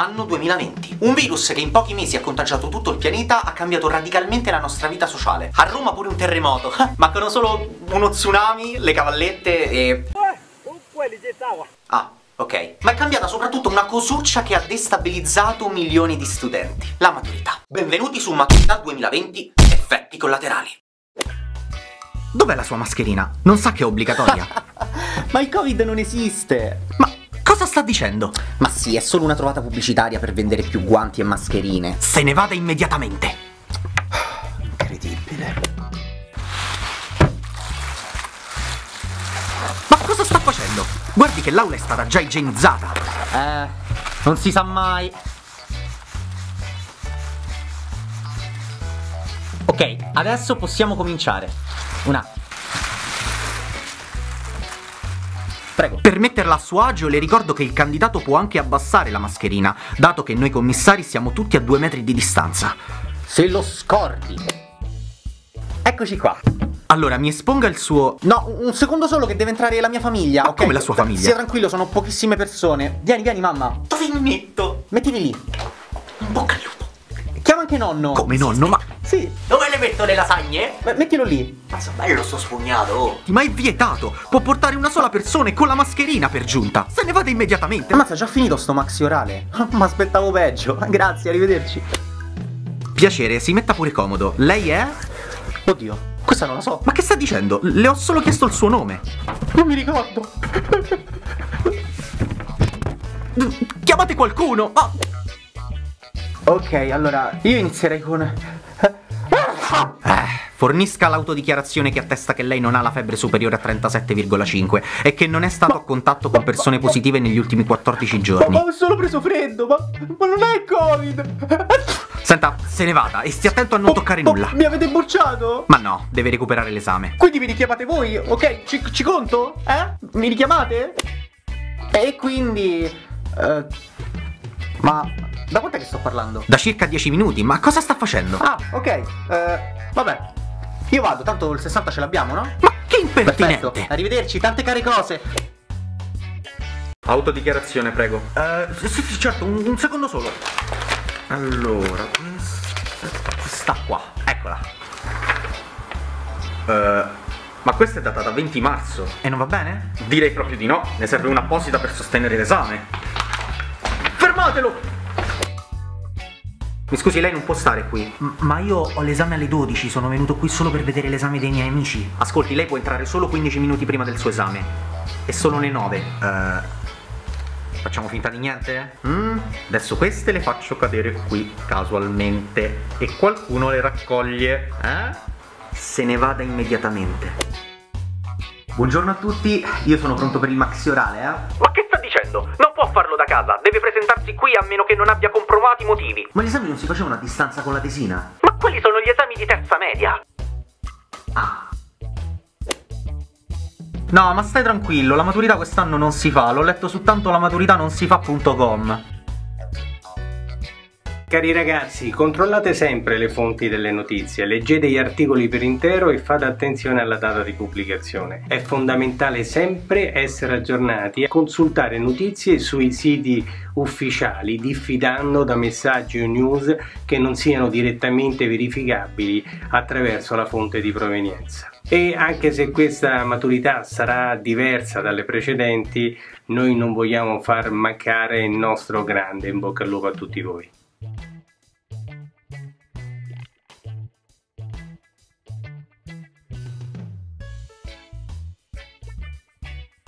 Anno 2020. Un virus che in pochi mesi ha contagiato tutto il pianeta ha cambiato radicalmente la nostra vita sociale. A Roma pure un terremoto. Mancano solo uno tsunami, le cavallette e... Ah, ok. Ma è cambiata soprattutto una cosuccia che ha destabilizzato milioni di studenti. La maturità. Benvenuti su Maturità 2020, effetti collaterali. Dov'è la sua mascherina? Non sa che è obbligatoria? Ma il Covid non esiste. Ma cosa sta dicendo? Ma sì, è solo una trovata pubblicitaria per vendere più guanti e mascherine. Se ne vada immediatamente. Incredibile. Ma cosa sta facendo? Guardi che l'aula è stata già igienizzata. Non si sa mai. Ok, adesso possiamo cominciare. Un attimo. Prego. Per metterla a suo agio le ricordo che il candidato può anche abbassare la mascherina, dato che noi commissari siamo tutti a 2 metri di distanza. Se lo scordi. Eccoci qua. Allora, mi esponga il suo... No, un secondo solo che deve entrare la mia famiglia, ok? Come la sua famiglia? Sia tranquillo, sono pochissime persone. Vieni, vieni, mamma. Dove mi metto? Mettili lì. In bocca al lupo. Chiama anche nonno. Come nonno? Ma... Sì. Dove le metto le lasagne? Mettilo lì. Ma so bello sto spugnato. Ma è vietato! Può portare una sola persona e con la mascherina per giunta! Se ne vada immediatamente! Ammazza, già finito sto maxi orale. Ma aspettavo peggio. Grazie, arrivederci. Piacere, si metta pure comodo. Lei è? Oddio, questa non la so. Ma che sta dicendo? Le ho solo chiesto il suo nome. Non mi ricordo. Chiamate qualcuno! Oh. Ok, allora, io inizierei con... Fornisca l'autodichiarazione che attesta che lei non ha la febbre superiore a 37,5 e che non è stato a contatto con persone positive negli ultimi 14 giorni. Ma ho solo preso freddo, ma non è Covid! Senta, se ne vada e stia attento a non toccare nulla. Mi avete bocciato? Ma no, deve recuperare l'esame. Quindi mi richiamate voi, ok? Ci conto? Mi richiamate? E quindi... ma... da quant'è che sto parlando? Da circa 10 minuti, ma cosa sta facendo? Ah, ok, vabbè. Io vado, tanto il 60 ce l'abbiamo, no? Ma che impertinente! Perfetto. Arrivederci, tante care cose. Autodichiarazione, prego. Sì, certo, un secondo solo. Allora, questa qua, eccola. Ma questa è data da 20 marzo. E non va bene? Direi proprio di no, ne serve una apposita per sostenere l'esame. Fermatelo! Mi scusi, lei non può stare qui. Ma io ho l'esame alle 12, sono venuto qui solo per vedere l'esame dei miei amici. Ascolti, lei può entrare solo 15 minuti prima del suo esame. E sono le 9. Facciamo finta di niente? Adesso queste le faccio cadere qui, casualmente. E qualcuno le raccoglie. Se ne vada immediatamente. Buongiorno a tutti, io sono pronto per il maxi orale, Ma che sta dicendo? Non può farlo da casa, deve presentarsi qui a meno che non abbia comprovati motivi. Ma gli esami non si facevano a distanza con la tesina? Ma quelli sono gli esami di terza media. Ah. No, ma stai tranquillo, la maturità quest'anno non si fa, l'ho letto su tantolamaturità-non-si-fa.com. Cari ragazzi, controllate sempre le fonti delle notizie, leggete gli articoli per intero e fate attenzione alla data di pubblicazione. È fondamentale sempre essere aggiornati e consultare notizie sui siti ufficiali, diffidando da messaggi o news che non siano direttamente verificabili attraverso la fonte di provenienza. E anche se questa maturità sarà diversa dalle precedenti, noi non vogliamo far mancare il nostro grande in bocca al lupo a tutti voi.